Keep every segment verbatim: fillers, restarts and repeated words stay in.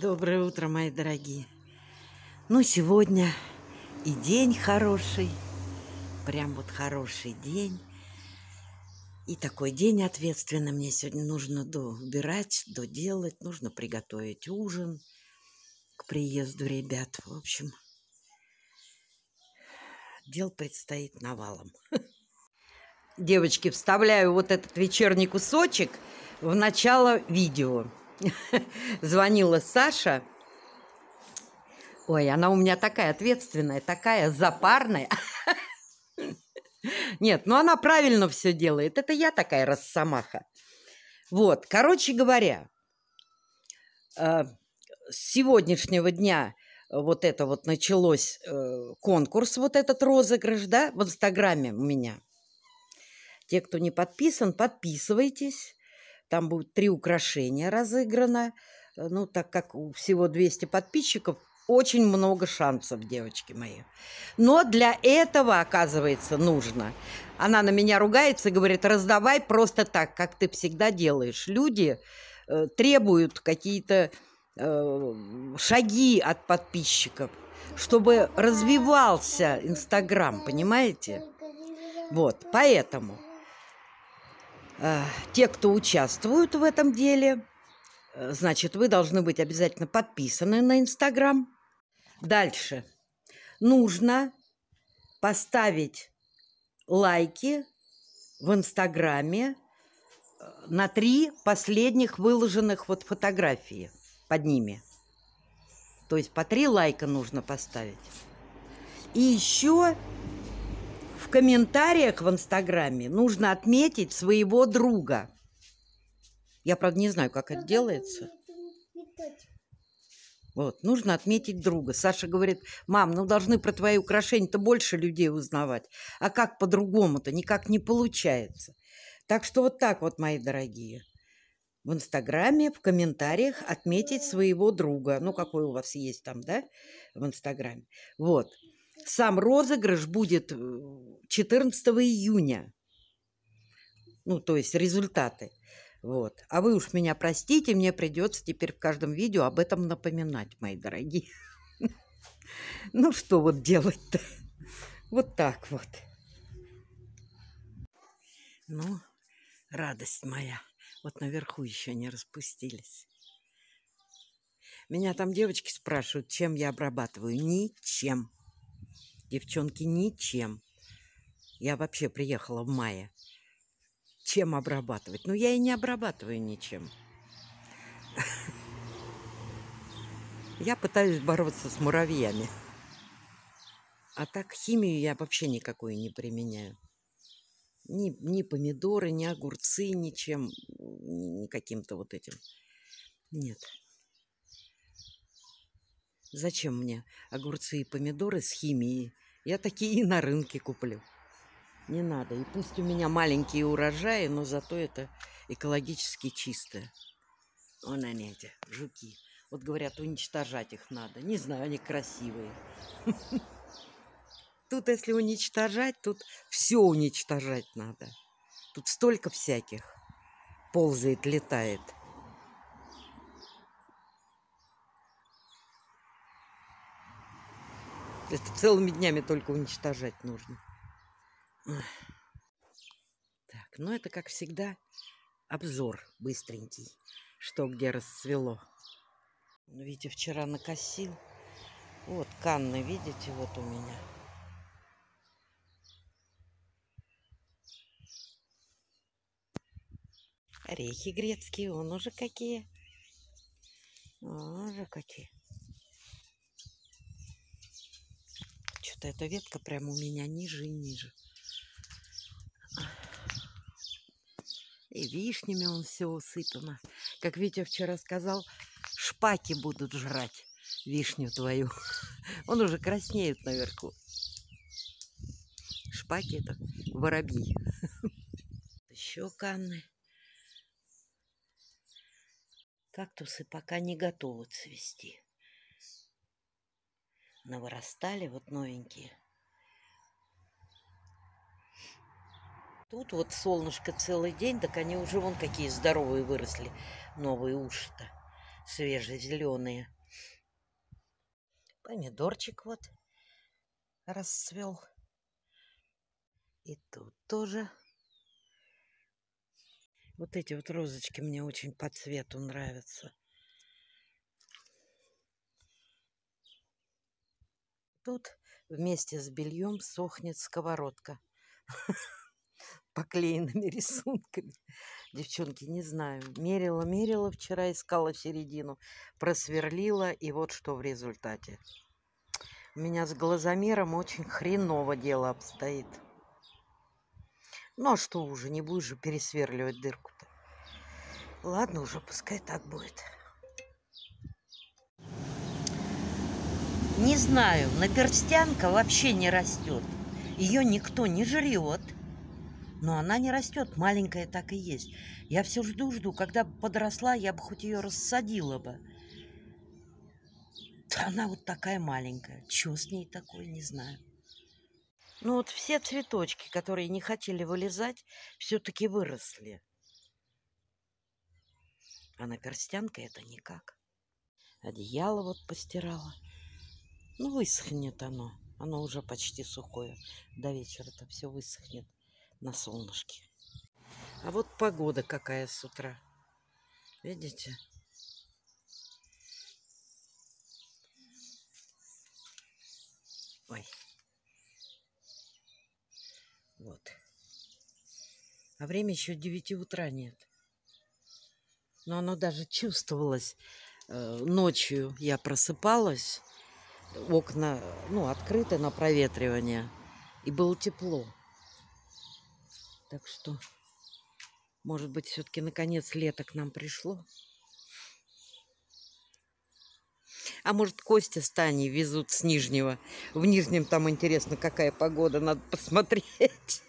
Доброе утро, мои дорогие. Ну, сегодня и день хороший, прям вот хороший день. И такой день ответственный. Мне сегодня нужно доубирать, доделать, нужно приготовить ужин к приезду ребят. В общем, дел предстоит навалом. Девочки, вставляю вот этот вечерний кусочек в начало видео. Звонила Саша. Ой, она у меня такая ответственная, такая запарная. Нет, ну она правильно все делает. Это я такая росомаха. Вот, короче говоря, с сегодняшнего дня вот это вот началось конкурс, вот этот розыгрыш, да, в Инстаграме у меня. Те, кто не подписан, подписывайтесь. Там будет три украшения разыграно. Ну, так как у всего двести подписчиков, очень много шансов, девочки мои. Но для этого, оказывается, нужно. Она на меня ругается и говорит: раздавай просто так, как ты всегда делаешь. Люди э, требуют какие-то э, шаги от подписчиков, чтобы развивался Инстаграм, понимаете? Вот, поэтому э, те, кто участвуют в этом деле, значит, вы должны быть обязательно подписаны на Инстаграм. Дальше. Нужно поставить лайки в Инстаграме на три последних выложенных вот фотографии под ними. То есть по три лайка нужно поставить. И еще в комментариях в Инстаграме нужно отметить своего друга. Я, правда, не знаю, как это делается. Вот, нужно отметить друга. Саша говорит: мам, ну должны про твои украшения-то больше людей узнавать. А как по-другому-то? Никак не получается. Так что вот так вот, мои дорогие. В Инстаграме, в комментариях отметить своего друга. Ну, какой у вас есть там, да, в Инстаграме. Вот. Сам розыгрыш будет четырнадцатого июня. Ну, то есть результаты. Вот. А вы уж меня простите, мне придется теперь в каждом видео об этом напоминать, мои дорогие. Ну, что вот делать-то? Вот так вот. Ну, радость моя. Вот наверху еще не распустились. Меня там девочки спрашивают, чем я обрабатываю. Ничем. Девчонки, ничем. Я вообще приехала в мае. Чем обрабатывать? Ну, я и не обрабатываю ничем. Я пытаюсь бороться с муравьями. А так химию я вообще никакую не применяю. Ни, ни помидоры, ни огурцы, ничем, ни каким-то вот этим. Нет. Зачем мне огурцы и помидоры с химией? Я такие и на рынке куплю. Не надо. И пусть у меня маленькие урожаи, но зато это экологически чистое. Вон они, эти жуки. Вот говорят, уничтожать их надо. Не знаю, они красивые. Тут, если уничтожать, тут все уничтожать надо. Тут столько всяких ползает, летает. Это целыми днями только уничтожать нужно. Так, ну это, как всегда, обзор быстренький, что где расцвело. Видите, вчера накосил. Вот канны, видите, вот у меня. Орехи грецкие, вон уже какие. Вон уже какие. Что-то эта ветка прямо у меня ниже и ниже. И вишнями он все усыпано. Как Витя вчера сказал, шпаки будут жрать вишню твою. Он уже краснеет наверху. Шпаки — это воробьи. Еще канны. Кактусы пока не готовы цвести. Навырастали вот новенькие. Тут вот солнышко целый день, так они уже вон какие здоровые выросли. Новые уши-то. свежезеленые. Помидорчик вот расцвел. И тут тоже. Вот эти вот розочки мне очень по цвету нравятся. Тут вместе с бельем сохнет сковородка. Поклеенными рисунками. Девчонки, не знаю. Мерила, мерила вчера, искала середину. Просверлила. И вот что в результате. У меня с глазомером очень хреново дело обстоит. Ну а что уже, не будешь же пересверливать дырку-то. Ладно уже, пускай так будет. Не знаю, наперстянка вообще не растет. Ее никто не жрет. Но она не растет, маленькая так и есть. Я все жду-жду, когда бы подросла, я бы хоть ее рассадила бы. Она вот такая маленькая. Чего с ней такое, не знаю. Ну вот все цветочки, которые не хотели вылезать, все-таки выросли. А наперстянка это никак. Одеяло вот постирала. Ну, высохнет оно. Оно уже почти сухое. До вечера-то все высохнет на солнышке. А вот погода какая с утра. Видите? Ой. Вот. А время еще девяти утра нет. Но оно даже чувствовалось. Э, ночью я просыпалась. Окна, ну, открыты на проветривание. И было тепло. Так что, может быть, все-таки наконец лето к нам пришло. А может, Костя с Таней везут с Нижнего. В Нижнем там интересно, какая погода, надо посмотреть.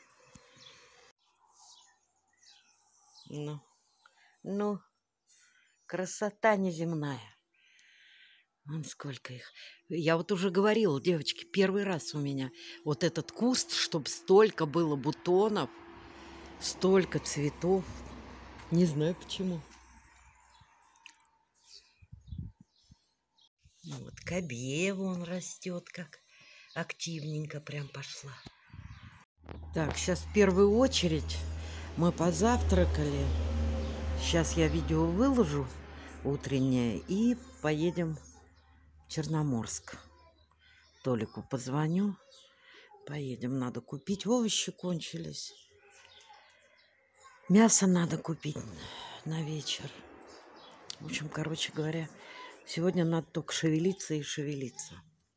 Ну, ну, красота неземная. Вон сколько их. Я вот уже говорила, девочки, первый раз у меня вот этот куст, чтобы столько было бутонов, столько цветов. Не знаю почему. Ну, вот кабея вон растет, как активненько прям пошла. Так, сейчас в первую очередь мы позавтракали. Сейчас я видео выложу утреннее и поедем в Черноморск. Толику позвоню. Поедем, надо купить. Овощи кончились. Мясо надо купить на вечер. В общем, короче говоря, сегодня надо только шевелиться и шевелиться.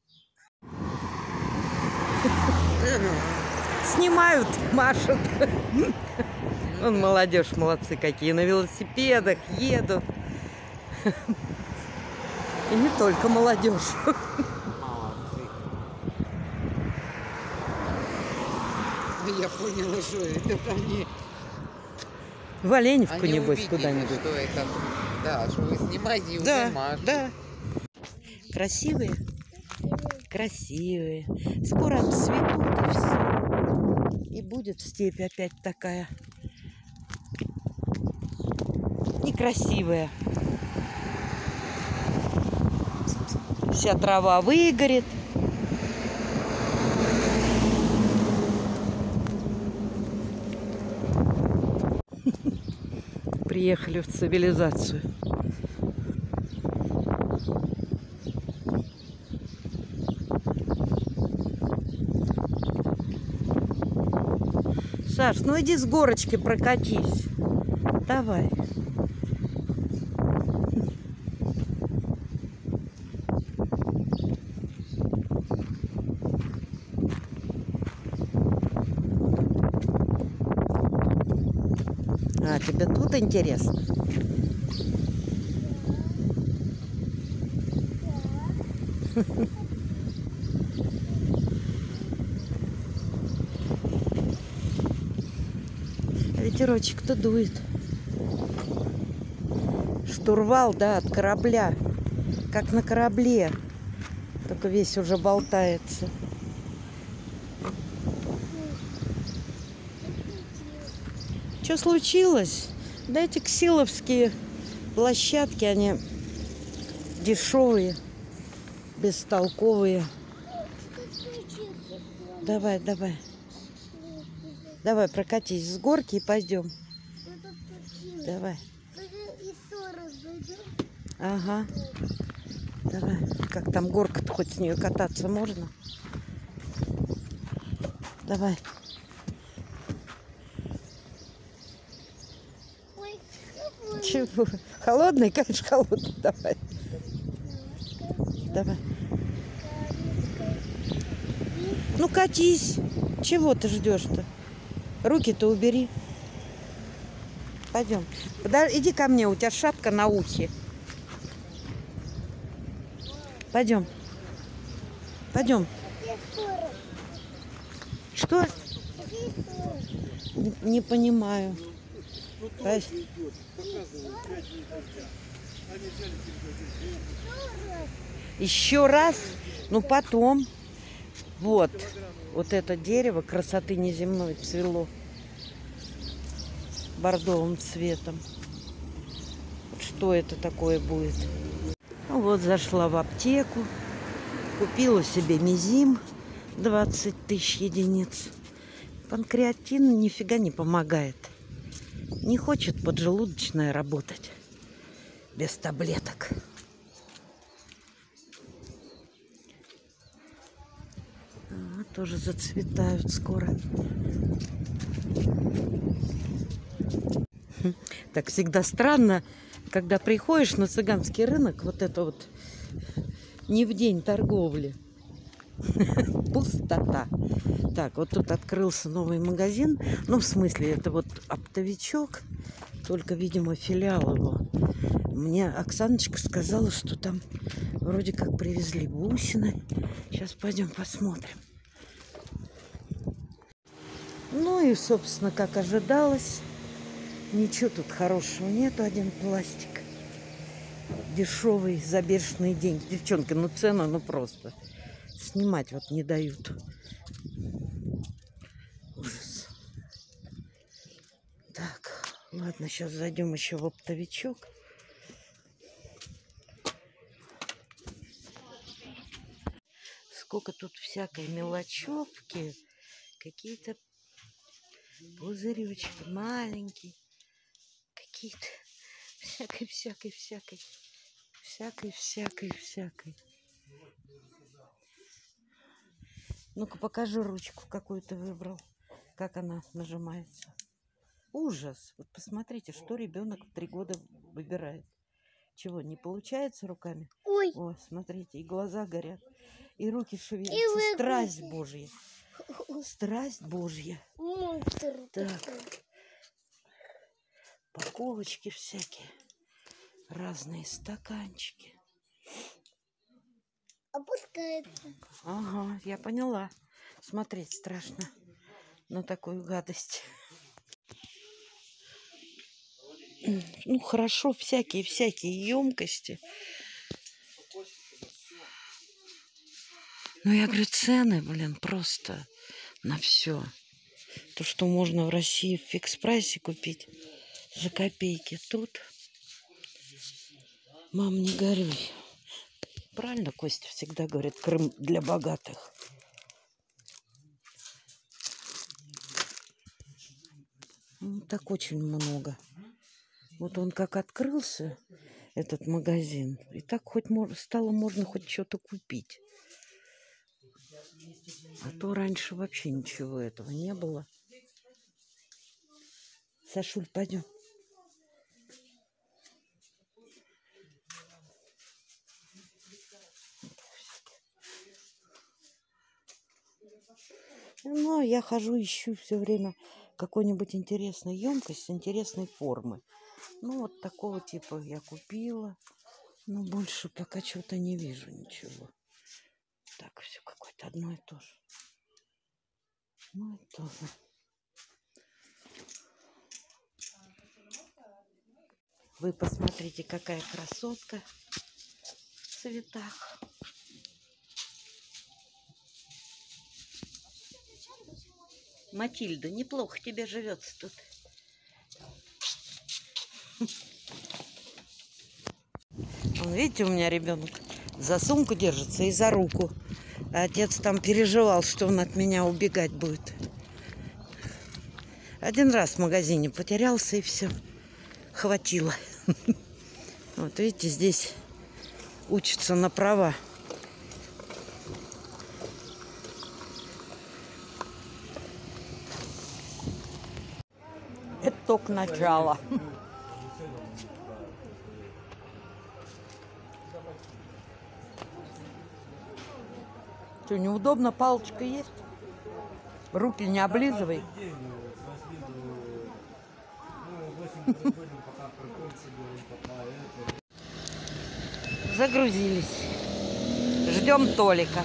Снимают, машут. Вон молодежь, молодцы какие, на велосипедах едут. И не только молодежь. Я поняла, что это ко мне. В Оленевку, Они небось, увидели, куда-нибудь. что это, да, что вы снимаете и Да, уже машут. да. Красивые? Красивые. Скоро отцветут и все. И будет степь опять такая некрасивая. Вся трава выгорит. Приехали в цивилизацию. Саш, ну иди с горочки прокатись. Давай. А, тебе тут интересно? Ветерочек-то дует. Штурвал, да, от корабля. Как на корабле. Только весь уже болтается. Что случилось? Да эти ксиловские площадки, они дешевые, бестолковые. Давай, давай. Давай, прокатись с горки и пойдем. Давай. Ага. Давай. Как там горка-то, хоть с нее кататься можно? Давай. Чего? Холодный? Конечно, холодный. Давай. Давай. Ну, катись. Чего ты ждешь-то? Руки-то убери. Пойдем. Подожди, иди ко мне, у тебя шапка на ухе. Пойдем. Пойдем. Что? Не, не понимаю. По... Еще раз? Ну, потом. Вот. Вот это дерево красоты неземной цвело бордовым цветом. Что это такое будет? Ну, вот зашла в аптеку. Купила себе мизим двадцать тысяч единиц. Панкреатин нифига не помогает. Не хочет поджелудочная работать без таблеток. А, тоже зацветают скоро. Так всегда странно, когда приходишь на цыганский рынок, вот это вот не в день торговли. Пустота. Так, вот тут открылся новый магазин. Ну, в смысле, это вот оптовичок, только, видимо, филиал его. Мне Оксаночка сказала, что там вроде как привезли бусины. Сейчас пойдем посмотрим. Ну и, собственно, как ожидалось, ничего тут хорошего нету. Один пластик. Дешевый, за бешеные деньги. Девчонка, ну цена, ну просто. Снимать вот не дают. Ужас. Так, ладно, сейчас зайдем еще в оптовичок. Сколько тут всякой мелочевки. Какие-то пузыречки маленькие. Какие-то всякой, всякой, всякой. Всякой, всякой, всякой. Ну-ка, покажи ручку, какую ты выбрал. Как она нажимается. Ужас. Вот посмотрите, что ребенок в три года выбирает. Чего, не получается руками? Ой. О, смотрите, и глаза горят, и руки шевелятся. И страсть Божья. Страсть Божья. Монстр. Так. Упаковочки всякие. Разные стаканчики. Опускается. Ага, я поняла. Смотреть страшно на такую гадость. Ну, хорошо, всякие-всякие емкости. Ну, я говорю, цены, блин, просто на все. То, что можно в России в фикс-прайсе купить за копейки. Тут, мам, не горюй. Правильно Костя всегда говорит, Крым для богатых. Ну, так очень много. Вот он как открылся, этот магазин, и так хоть стало можно хоть что-то купить. А то раньше вообще ничего этого не было. Сашуль, пойдем. Ну, я хожу, ищу все время какой-нибудь интересной емкости, интересной формы. Ну, вот такого типа я купила. Но больше пока что-то не вижу ничего. Так, все какое-то одно и то же. Ну и тоже. Вы посмотрите, какая красотка в цветах. Матильда, неплохо тебе живется тут. Видите, у меня ребенок за сумку держится и за руку. А отец там переживал, что он от меня убегать будет. Один раз в магазине потерялся, и все. Хватило. Вот видите, здесь учатся на права. Это только начало. Что, неудобно? Палочка есть? Руки не облизывай. Загрузились. Ждем Толика.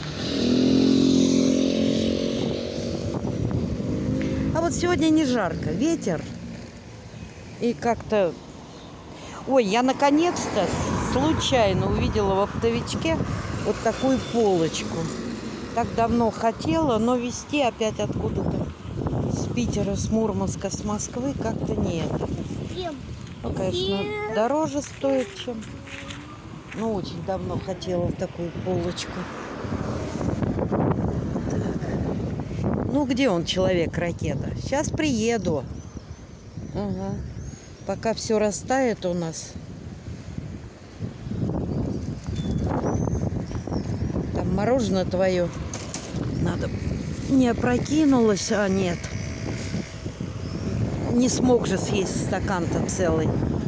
А вот сегодня не жарко. Ветер. И как-то... Ой, я наконец-то случайно увидела в оптовичке вот такую полочку. Так давно хотела, но везти опять откуда-то с Питера, с Мурманска, с Москвы как-то нет. Ну, конечно, дороже стоит, чем... Ну, очень давно хотела такую полочку. Так. Ну, где он, человек-ракета? Сейчас приеду. Ага. Пока все растает у нас. Там мороженое твое. Надо... Не опрокинулось, а нет. Не смог же съесть стакан-то целый.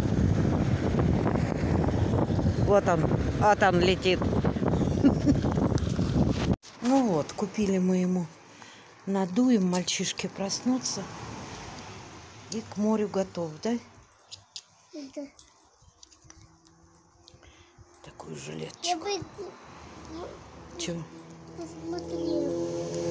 Вот он. Вот он летит. Ну вот, купили мы ему. Надуем, мальчишки проснутся. И к морю готов, да? Да. Такую жилетку. Я бы Чего? посмотрела.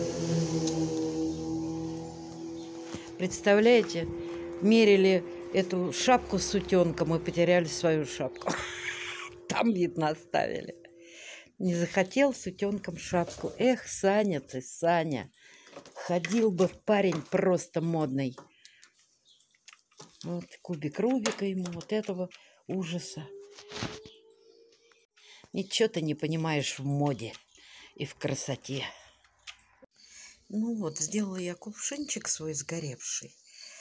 Представляете, мерили эту шапку с утенком и потеряли свою шапку. Там, видно, оставили. Не захотел с утенком шапку. Эх, Саня ты, Саня. Ходил бы парень просто модный. Вот кубик Рубика ему, вот этого ужаса. Ничего ты не понимаешь в моде и в красоте. Ну вот, сделала я кувшинчик свой сгоревший.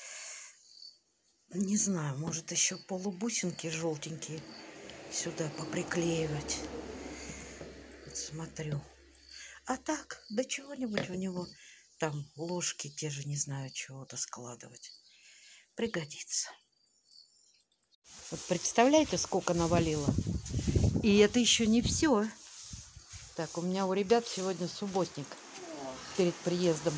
Не знаю, может еще полубусинки желтенькие сюда поприклеивать. Вот смотрю. А так, да чего-нибудь у него там ложки те же, не знаю, чего-то складывать. Пригодится. Вот представляете, сколько навалило? И это еще не все. Так, у меня у ребят сегодня субботник перед приездом.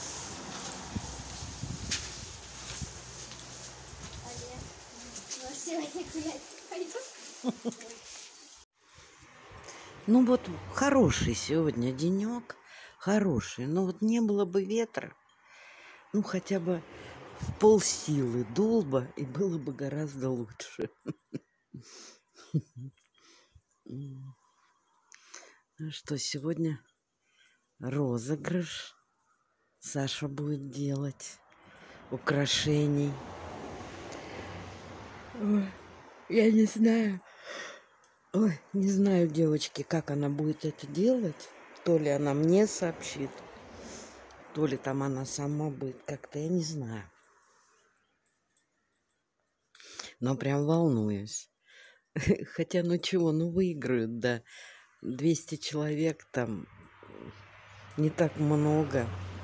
Ну вот хороший сегодня денек, хороший. Но вот не было бы ветра, ну хотя бы в полсилы дул бы, и было бы гораздо лучше. Ну что, сегодня розыгрыш. Саша будет делать украшений. Ой, я не знаю. Ой, не знаю, девочки, как она будет это делать. То ли она мне сообщит, то ли там она сама будет как-то, я не знаю. Но прям волнуюсь. Хотя, ну чего, ну выиграют, да. двести человек там не так много.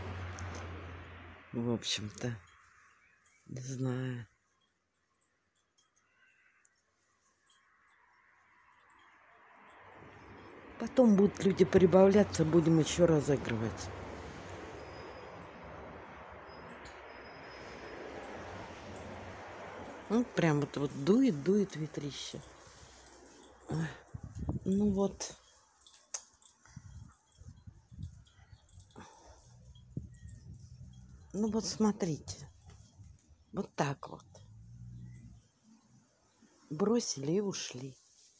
В общем-то, не знаю. Потом будут люди прибавляться, будем еще разыгрывать. Ну, прям вот, вот дует, дует ветрище. Ой, ну вот. Ну вот смотрите. Вот так вот. Бросили и ушли.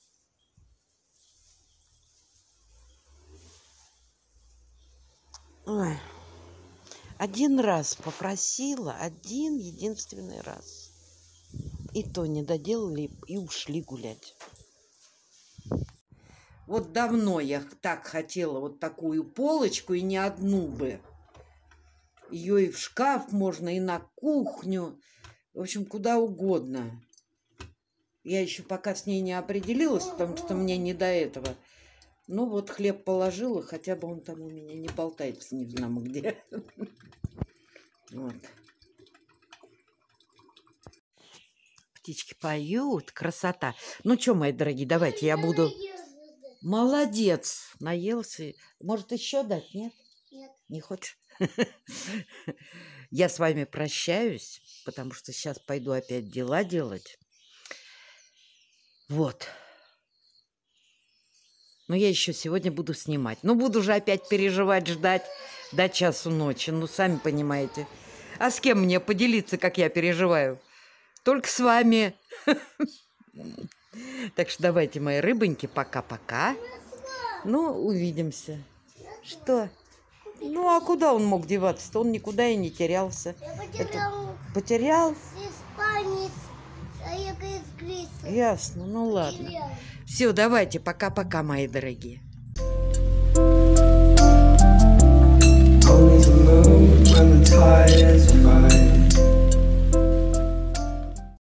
Ой. Один раз попросила, один единственный раз. И то не доделали и ушли гулять. Вот давно я так хотела вот такую полочку, и не одну бы. Ее и в шкаф можно, и на кухню. В общем, куда угодно. Я еще пока с ней не определилась, потому что мне не до этого. Ну вот хлеб положила, хотя бы он там у меня не болтается, не знаю где. Вот. Птички поют, красота. Ну что, мои дорогие, давайте я буду... Молодец, наелся. Может, еще дать, нет? Нет. Не хочешь? Я с вами прощаюсь, потому что сейчас пойду опять дела делать. Вот. Но я еще сегодня буду снимать. Ну, буду же опять переживать, ждать до часу ночи. Ну, сами понимаете. А с кем мне поделиться, как я переживаю? Только с вами. Так что давайте, мои рыбоньки, пока-пока. Ну, увидимся. Что? Ну, а куда он мог деваться-то? Он никуда и не терялся. Я потерял. Это... Потерял? Испанец, а я из Греции. Ясно, ну ладно. Все, давайте, пока-пока, мои дорогие.